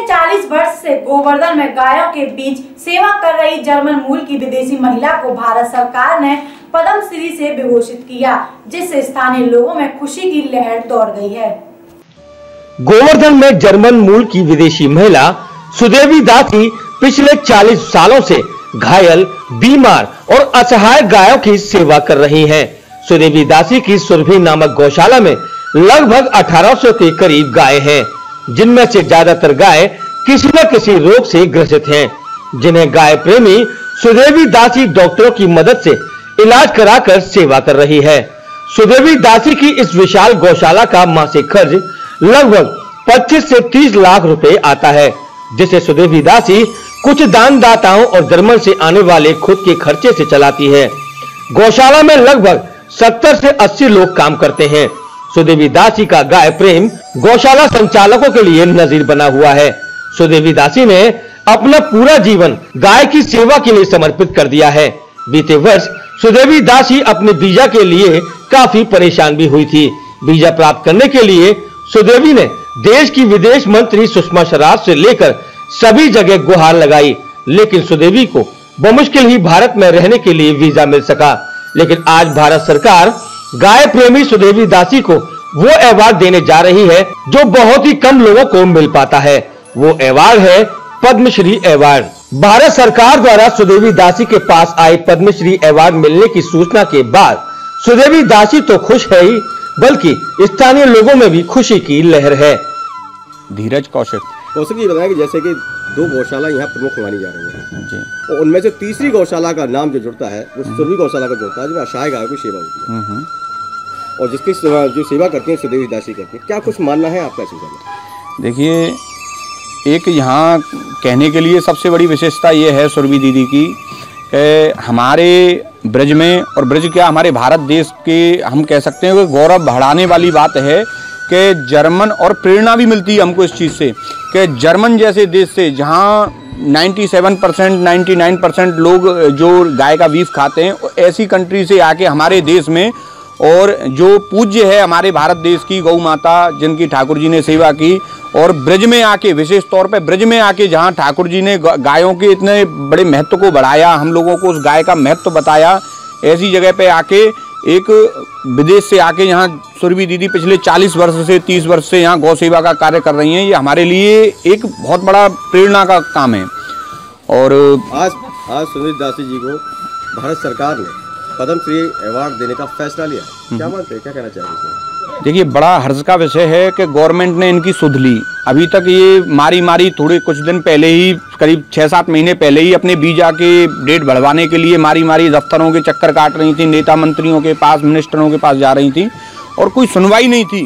40 वर्ष से गोवर्धन में गायों के बीच सेवा कर रही जर्मन मूल की विदेशी महिला को भारत सरकार ने पद्म श्री से विभूषित किया, जिससे स्थानीय लोगों में खुशी की लहर दौड़ गई है। गोवर्धन में जर्मन मूल की विदेशी महिला सुदेवी दासी पिछले 40 सालों से घायल, बीमार और असहाय गायों की सेवा कर रही हैं। सुदेवी दासी की सुरभि नामक गौशाला में लगभग 1800 के करीब गाय हैं, जिनमें से ज्यादातर गाय किसी न किसी रोग से ग्रसित हैं, जिन्हें गाय प्रेमी सुदेवी दासी डॉक्टरों की मदद से इलाज कराकर सेवा कर रही है। सुदेवी दासी की इस विशाल गौशाला का मासिक खर्च लगभग 25 से 30 लाख रुपए आता है, जिसे सुदेवी दासी कुछ दानदाताओं और जर्मन से आने वाले खुद के खर्चे से चलाती है। गौशाला में लगभग 70 से 80 लोग काम करते हैं। सुदेवी दासी का गाय प्रेम गौशाला संचालकों के लिए नजीर बना हुआ है। सुदेवी दासी ने अपना पूरा जीवन गाय की सेवा के लिए समर्पित कर दिया है। बीते वर्ष सुदेवी दासी अपने वीजा के लिए काफी परेशान भी हुई थी। वीजा प्राप्त करने के लिए सुदेवी ने देश की विदेश मंत्री सुषमा स्वराज से लेकर सभी जगह गुहार लगाई, लेकिन सुदेवी को बमुश्किल ही भारत में रहने के लिए वीजा मिल सका। लेकिन आज भारत सरकार गाय प्रेमी सुदेवी दासी को वो अवार्ड देने जा रही है जो बहुत ही कम लोगों को मिल पाता है। वो अवार्ड है पद्मश्री अवार्ड। भारत सरकार द्वारा सुदेवी दासी के पास आए पद्मश्री अवार्ड मिलने की सूचना के बाद सुदेवी दासी तो खुश है ही, बल्कि स्थानीय लोगों में भी खुशी की लहर है। धीरज कौशिक जी बताया कि जैसे कि 2 गौशाला यहाँ प्रमुख मानी जा रही है जी, और उनमें से तीसरी गौशाला का नाम जो जुड़ता है वो सुरभि गौशाला का जुड़ता है, जिसमें असहाय गायों की सेवा होती है और जिसकी जो सेवा करती है सुदेवी दासी करती है। क्या कुछ मानना है आपका इस बारे में? देखिए, एक यहाँ कहने के लिए सबसे बड़ी विशेषता ये है सुरभि दीदी की कि हमारे ब्रज में, और ब्रज क्या हमारे भारत देश के हम कह सकते हैं कि गौरव बढ़ाने वाली बात है कि जर्मन, और प्रेरणा भी मिलती है हमको इस चीज़ से कि जर्मन जैसे देश से जहाँ 97% 99% लोग जो गाय का बीफ खाते हैं, ऐसी कंट्री से आके हमारे देश में, और जो पूज्य है हमारे भारत देश की गौ माता जिनकी ठाकुर जी ने सेवा की, और ब्रज में आके, विशेष तौर पे ब्रज में आके जहाँ ठाकुर जी ने गायों के इतने बड़े महत्व को बढ़ाया, हम लोगों को उस गाय का महत्व बताया, ऐसी जगह पे आके एक विदेश से आके यहाँ सुरभि दीदी पिछले 40 वर्ष से 30 वर्ष से यहाँ गौ सेवा का कार्य कर रही हैं। ये हमारे लिए एक बहुत बड़ा प्रेरणा का काम है। और आज सुदेवी दासी जी को भारत सरकार ने पद्म श्री अवार्ड देने का फैसला लिया, क्या मानते हैं, क्या कहना चाहेंगे? देखिए, बड़ा हर्ष का विषय है कि गवर्नमेंट ने इनकी सुध ली। अभी तक ये मारी थोड़े कुछ दिन पहले ही, करीब 6-7 महीने पहले ही अपने वीजा के डेट बढ़वाने के लिए मारी दफ्तरों के चक्कर काट रही थी, नेता मंत्रियों के पास, मिनिस्टरों के पास जा रही थी, और कोई सुनवाई नहीं थी।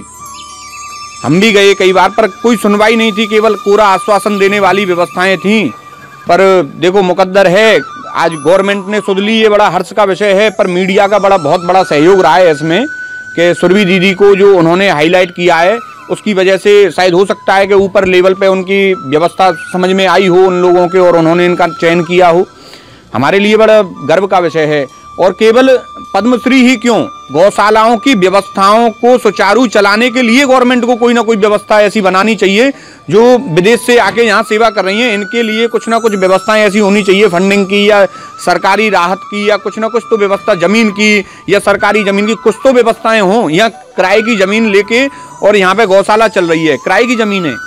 हम भी गए कई बार, पर कोई सुनवाई नहीं थी, केवल कोरा आश्वासन देने वाली व्यवस्थाएं थीं। पर देखो, मुकद्दर है, आज गवर्नमेंट ने सुध ली, ये बड़ा हर्ष का विषय है। पर मीडिया का बहुत बड़ा सहयोग रहा है इसमें कि सुरभि दीदी को जो उन्होंने हाईलाइट किया है, उसकी वजह से शायद हो सकता है कि ऊपर लेवल पे उनकी व्यवस्था समझ में आई हो उन लोगों के, और उन्होंने इनका चयन किया हो। हमारे लिए बड़ा गर्व का विषय है। और केवल पद्मश्री ही क्यों, गौशालाओं की व्यवस्थाओं को सुचारू चलाने के लिए गवर्नमेंट को कोई ना कोई व्यवस्था ऐसी बनानी चाहिए। जो विदेश से आके यहाँ सेवा कर रही हैं, इनके लिए कुछ ना कुछ व्यवस्थाएं ऐसी होनी चाहिए, फंडिंग की या सरकारी राहत की, या कुछ ना कुछ तो व्यवस्था, जमीन की या सरकारी जमीन की कुछ तो व्यवस्थाएं हों। यहाँ किराए की जमीन लेके और यहाँ पे गौशाला चल रही है, किराए की जमीन है।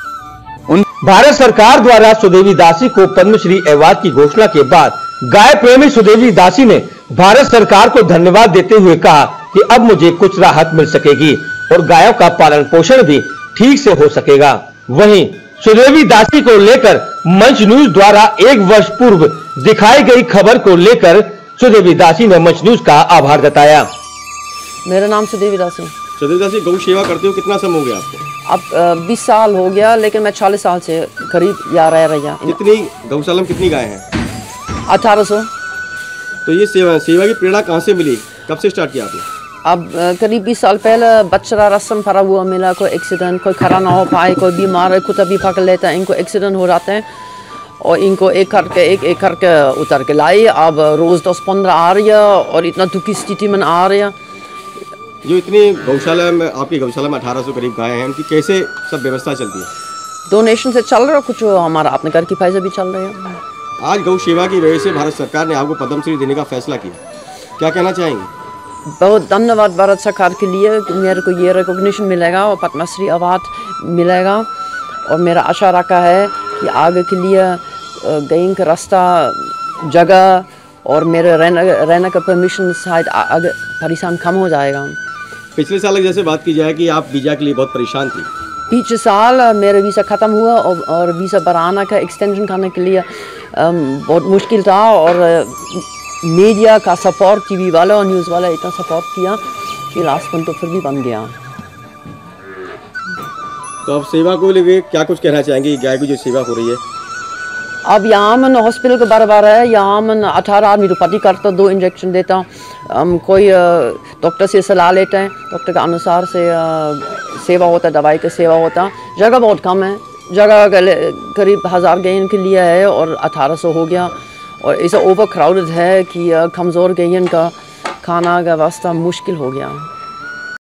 भारत सरकार द्वारा सुदेवी दासी को पद्मश्री अवार्ड की घोषणा के बाद गाय प्रेमी सुदेवी दासी ने भारत सरकार को धन्यवाद देते हुए कहा कि अब मुझे कुछ राहत मिल सकेगी और गायों का पालन पोषण भी ठीक से हो सकेगा। वहीं सुदेवी दासी को लेकर मंच न्यूज द्वारा 1 वर्ष पूर्व दिखाई गई खबर को लेकर सुदेवी दासी ने मंच न्यूज का आभार जताया। मेरा नाम सुदेवी दासी। सुदेवी दासी, गौ सेवा करते हो कितना समय हो गया आपको? अब 20 साल हो गया, लेकिन मैं 40 साल से करीब यहाँ रह रही हूँ। कितनी गौशाला में कितनी गाय हैं? 1800। तो ये सेवा की प्रेरणा कहाँ से मिली, कब से स्टार्ट किया आपने? अब करीब 20 साल पहले बच्चा रस्म पड़ा हुआ मिला, कोई एक्सीडेंट, कोई खड़ा ना हो पाए, कोई बीमार है, कुत्ता भी पकड़ लेता है, इनको एक्सीडेंट हो जाते हैं, और इनको एक करके उतर के लाई। अब रोज़ 10-15 आ रही है, और इतना दुखी स्थिति में आ रही है। जो इतनी गौशाला में, आपकी गौशाला में 1800 करीब गाय हैं, उनकी कैसे सब व्यवस्था चलती है? डोनेशन से चल रहा है, कुछ हमारा अपने घर की पैसे भी चल रहे हैं। आज गौ सेवा की वजह से भारत सरकार ने आपको पद्मश्री देने का फैसला किया, क्या कहना चाहेंगे? बहुत धन्यवाद भारत सरकार के लिए कि मेरे को ये रिकॉग्निशन मिलेगा और पद्मश्री अवार्ड मिलेगा। और मेरा आशा रखा है कि आगे के लिए गई का रास्ता, जगह और मेरे रहने का परमिशन शायद आगे परेशान कम हो जाएगा। पिछले साल जैसे बात की जाए कि आप वीज़ा के लिए बहुत परेशान थी, पिछले साल मेरा वीज़ा ख़त्म हुआ और वीज़ा बढ़ाना का एक्सटेंशन करने के लिए बहुत मुश्किल था। और मीडिया का सपोर्ट, टीवी वाला और न्यूज़ वाला इतना सपोर्ट किया कि लास्ट में तो फिर भी बन गया। तो अब सेवा को लेके क्या कुछ कहना चाहेंगे? गाय की जो सेवा हो रही है, अब यहाँ मन हॉस्पिटल के बराबर है। यहाँ मन 18 आदमी तो पति करता, 2 इंजेक्शन देता। कोई डॉक्टर से सलाह लेते हैं, डॉक्टर के अनुसार से सेवा होता, दवाई का सेवा होता। जगह बहुत कम है, जगह करीब 1000 गैयन के लिए है और 1800 हो गया। और ऐसा ओवर क्राउडेड है कि कमज़ोर गैयन का खाना का वास्ता मुश्किल हो गया।